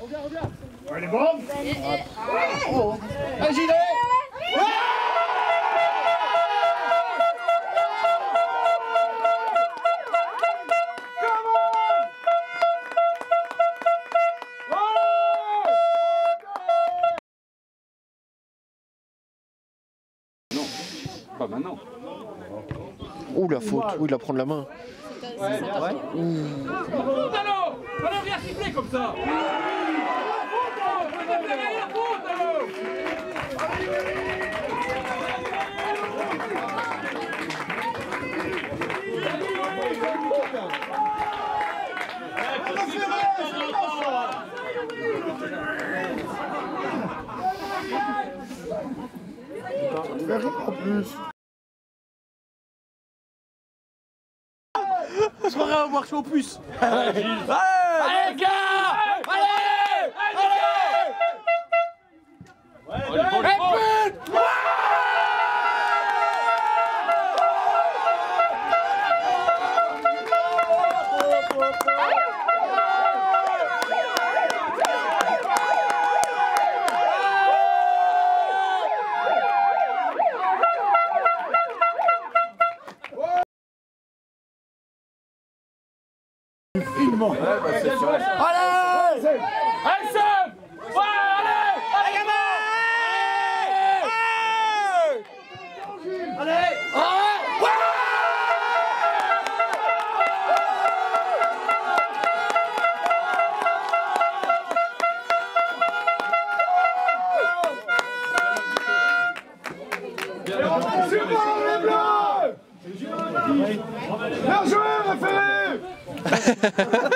Allez, bon. Un gilet. Non, pas maintenant. Ouh la faute, oui il la prendre la main. Ouais. Allô, viens siffler comme ça. En plus. Soirée à marcher aux puces. Allez, gars. Bien joué, référé.